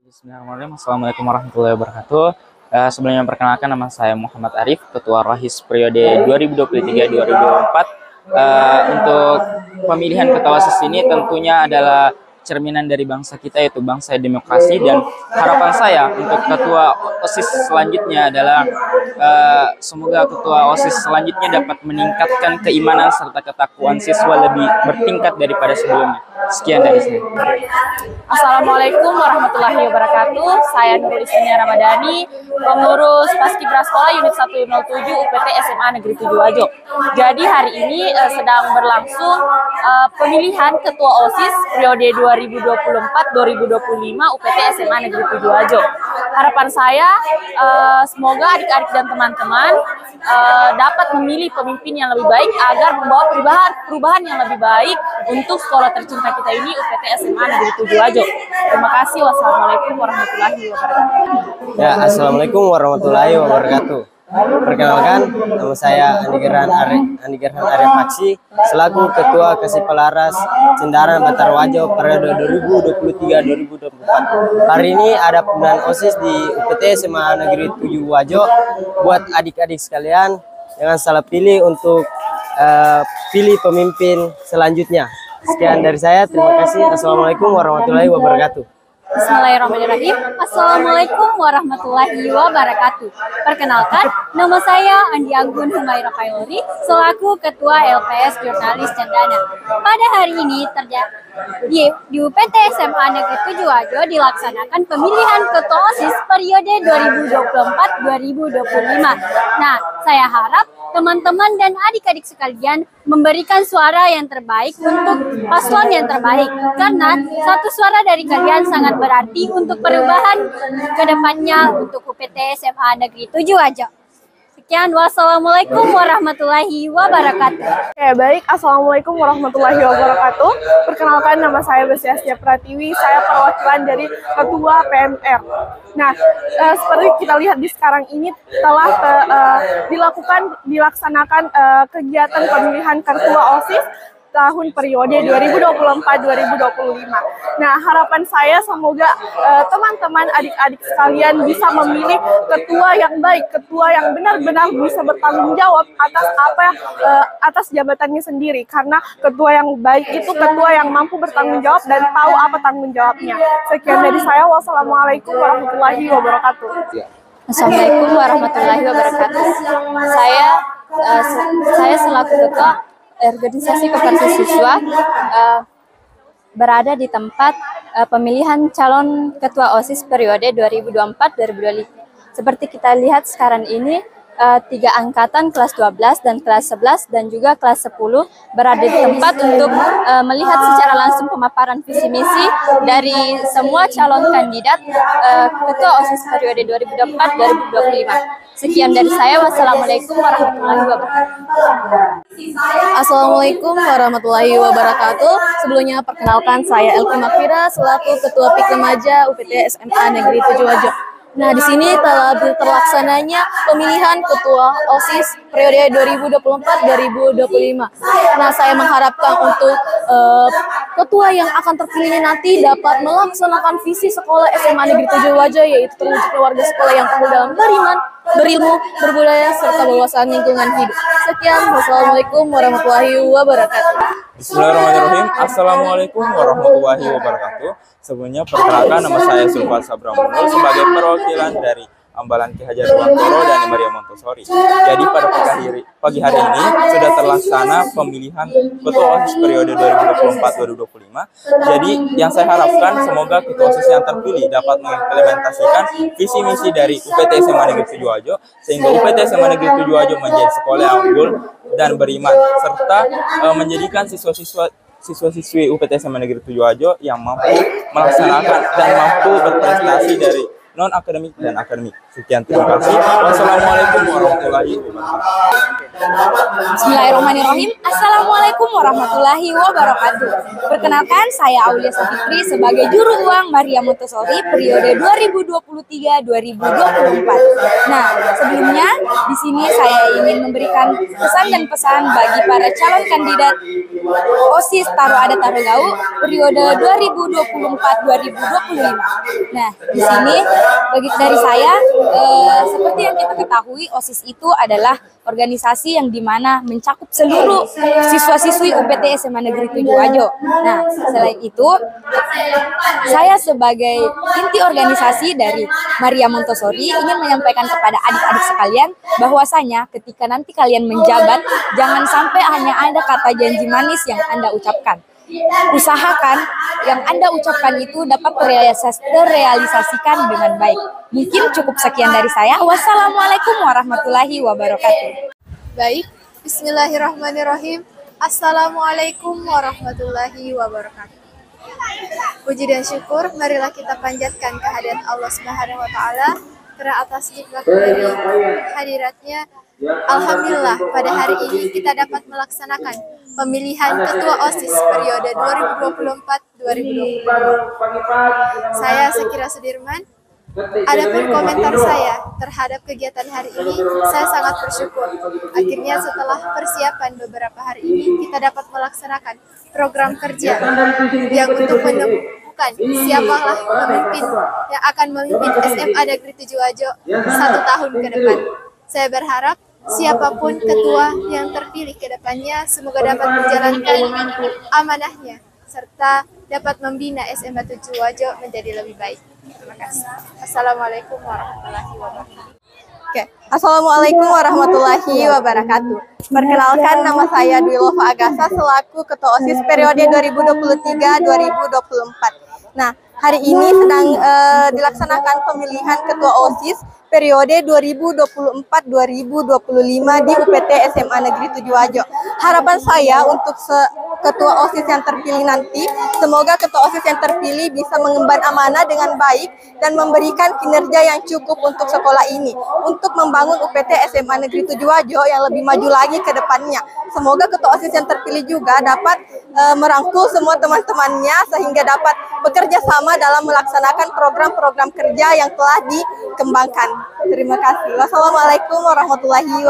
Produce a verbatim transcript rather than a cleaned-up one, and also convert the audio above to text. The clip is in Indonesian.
Bismillahirrahmanirrahim. Assalamualaikum warahmatullahi wabarakatuh. Uh, sebelumnya perkenalkan, nama saya Muhammad Arif, Ketua Rohis periode dua ribu dua puluh tiga dua ribu dua puluh empat. Uh, untuk pemilihan ketua OSIS ini tentunya adalah cerminan dari bangsa kita, yaitu bangsa demokrasi, dan harapan saya untuk ketua OSIS selanjutnya adalah uh, semoga ketua OSIS selanjutnya dapat meningkatkan keimanan serta ketakwaan siswa lebih bertingkat daripada sebelumnya. Sekian dari saya. Assalamualaikum warahmatullahi wabarakatuh. Saya Nurul Ismia Ramadhani, pengurus Paskibra Sekolah Unit seratus tujuh U P T S M A Negeri tujuh Wajo. Jadi hari ini uh, sedang berlangsung uh, pemilihan ketua OSIS periode dua ribu dua puluh empat dua ribu dua puluh lima U P T S M A Negeri tujuh Wajo. Harapan saya uh, semoga adik-adik dan teman-teman uh, dapat memilih pemimpin yang lebih baik agar membawa perubahan perubahan yang lebih baik untuk sekolah tercinta kita ini, U P T S M A Negeri tujuh Wajo. Terima kasih. Wassalamualaikum warahmatullahi wabarakatuh. Ya, assalamualaikum warahmatullahi wabarakatuh. Perkenalkan, nama saya Andi Gerhan Are, Andi Gerhan Arya Paksi, selaku Ketua Kasipelaras Cendaran Batar Wajo periode dua ribu dua puluh tiga dua ribu dua puluh empat. Hari ini ada pemilihan OSIS di U P T S M A Negeri tujuh Wajo. Buat adik-adik sekalian, jangan salah pilih untuk uh, pilih pemimpin selanjutnya. Sekian dari saya, terima kasih. Assalamualaikum warahmatullahi wabarakatuh. Bismillahirrahmanirrahim. Assalamualaikum warahmatullahi wabarakatuh. Perkenalkan, nama saya Andi Anggun Humaira Kailori, selaku Ketua L P S Jurnalis Cendana. Pada hari ini terjadi di, di U P T S M A Negeri tujuh Wajo dilaksanakan pemilihan ketua OSIS periode dua ribu dua puluh empat dua ribu dua puluh lima. Nah, saya harap teman-teman dan adik-adik sekalian memberikan suara yang terbaik untuk paslon yang terbaik, karena satu suara dari kalian sangat berarti untuk perubahan ke depannya untuk U P T S M A Negeri tujuh Wajo. Sekian, wassalamualaikum warahmatullahi wabarakatuh. Oke, baik. Assalamualaikum warahmatullahi wabarakatuh. Perkenalkan, nama saya Besia Setia Pratiwi. Saya perwakilan dari Ketua P M R. Nah, uh, seperti kita lihat di sekarang ini telah uh, dilakukan, dilaksanakan uh, kegiatan pemilihan ketua OSIS tahun periode dua ribu dua puluh empat dua ribu dua puluh lima. Nah, harapan saya semoga teman-teman uh, adik-adik sekalian bisa memilih ketua yang baik, ketua yang benar-benar bisa bertanggung jawab atas apa uh, atas jabatannya sendiri, karena ketua yang baik itu ketua yang mampu bertanggung jawab dan tahu apa tanggung jawabnya. Sekian dari saya. Wassalamualaikum warahmatullahi wabarakatuh. Assalamualaikum warahmatullahi wabarakatuh. Saya uh, saya selaku ketua organisasi koperasi siswa uh, berada di tempat uh, pemilihan calon ketua OSIS periode dua ribu dua puluh empat dua ribu dua puluh lima. Seperti kita lihat sekarang ini, uh, tiga angkatan kelas dua belas dan kelas sebelas dan juga kelas sepuluh berada di tempat untuk uh, melihat secara langsung pemaparan visi misi dari semua calon kandidat uh, ketua OSIS periode dua ribu dua puluh empat dua ribu dua puluh lima. Sekian dari saya. Wassalamualaikum warahmatullahi wabarakatuh. Assalamualaikum warahmatullahi wabarakatuh. Sebelumnya perkenalkan, saya Elki Makfira selaku Ketua P I K Remaja U P T S M A Negeri tujuh Wajo. Nah, di sini telah terlaksananya pemilihan ketua OSIS periode dua ribu dua puluh empat dua ribu dua puluh lima. Nah, saya mengharapkan untuk uh, ketua yang akan terpilih nanti dapat melaksanakan visi sekolah S M A Negeri tujuh Wajo, yaitu terwujudnya warga sekolah yang tangguh dalam beriman, berilmu, berbudaya, serta berwawasan lingkungan hidup. Sekian, wassalamualaikum warahmatullahi wabarakatuh. Bismillahirrahmanirrahim. Assalamualaikum warahmatullahi wabarakatuh. Sebelumnya perkenalkan, nama saya Sulfan Sabramunul sebagai perwakilan dari Ambalan Ki Hajar Dewantoro dan Maria Montessori. Jadi pada pagi hari, pagi hari ini sudah terlaksana pemilihan ketua OSIS periode dua ribu dua puluh empat dua ribu dua puluh lima. Jadi yang saya harapkan semoga ketua OSIS yang terpilih dapat mengimplementasikan visi misi dari U P T S M A Negeri tujuh Wajo, sehingga U P T S M A Negeri tujuh Wajo menjadi sekolah yang unggul dan beriman, serta uh, menjadikan siswa-siswa siswa-siswi U P T S M A Negeri tujuh Wajo yang mampu melaksanakan dan mampu berprestasi dari non akademik dan akademik. Sekian, terima kasih. Wassalamualaikum warahmatullahi wabarakatuh. Bismillahirrahmanirrahim. Assalamualaikum warahmatullahi wabarakatuh. Perkenalkan, saya Aulia Safitri sebagai juru uang Maria Montessori periode dua ribu dua puluh tiga dua ribu dua puluh empat. Nah, sebelumnya di sini saya ingin memberikan pesan dan pesan bagi para calon kandidat OSIS Taruh Ada Taruh Gau periode dua ribu dua puluh empat dua ribu dua puluh lima. Nah, di sini bagi dari saya eh, seperti yang kita ketahui, OSIS itu adalah organisasi yang dimana mencakup seluruh siswa-siswi U P T S M A Negeri tujuh Wajo. Nah, selain itu, saya sebagai inti organisasi dari Maria Montessori ingin menyampaikan kepada adik-adik sekalian bahwasanya ketika nanti kalian menjabat, jangan sampai hanya ada kata janji manis yang Anda ucapkan. Usahakan yang Anda ucapkan itu dapat terrealisas- terrealisasikan dengan baik. Mungkin cukup sekian dari saya. Wassalamualaikum warahmatullahi wabarakatuh. Baik, bismillahirrahmanirrahim. Assalamualaikum warahmatullahi wabarakatuh. Puji dan syukur, marilah kita panjatkan kehadiran Allah Subhanahu wa taala karena atas nikmat dari hadiratnya. Alhamdulillah, pada hari ini kita dapat melaksanakan pemilihan ketua OSIS periode dua ribu dua puluh empat dua ribu dua puluh lima. Saya Sekira Sudirman. Adapun komentar saya terhadap kegiatan hari ini, saya sangat bersyukur. Akhirnya setelah persiapan beberapa hari ini, kita dapat melaksanakan program kerja yang untuk menemukan siapalah pemimpin yang akan memimpin S M A Negeri tujuh Wajo satu tahun ke depan. Saya berharap siapapun ketua yang terpilih ke depannya, semoga dapat menjalankan amanahnya serta dapat membina S M A tujuh Wajo menjadi lebih baik. Terima kasih. Assalamualaikum warahmatullahi wabarakatuh. Oke, Assalamualaikum warahmatullahi wabarakatuh. Perkenalkan, nama saya Dwi Lova Agasa selaku Ketua OSIS periode dua ribu dua puluh tiga dua ribu dua puluh empat. Nah, hari ini sedang uh, dilaksanakan pemilihan Ketua OSIS periode dua ribu dua puluh empat dua ribu dua puluh lima di U P T S M A Negeri tujuh Wajo. Harapan saya untuk se- Ketua OSIS yang terpilih nanti, semoga Ketua OSIS yang terpilih bisa mengemban amanah dengan baik dan memberikan kinerja yang cukup untuk sekolah ini, untuk membangun U P T S M A Negeri tujuh Wajo yang lebih maju lagi ke depannya. Semoga Ketua OSIS yang terpilih juga dapat e, merangkul semua teman-temannya sehingga dapat bekerja sama dalam melaksanakan program-program kerja yang telah dikembangkan. Terima kasih. Wassalamualaikum warahmatullahi wabarakatuh.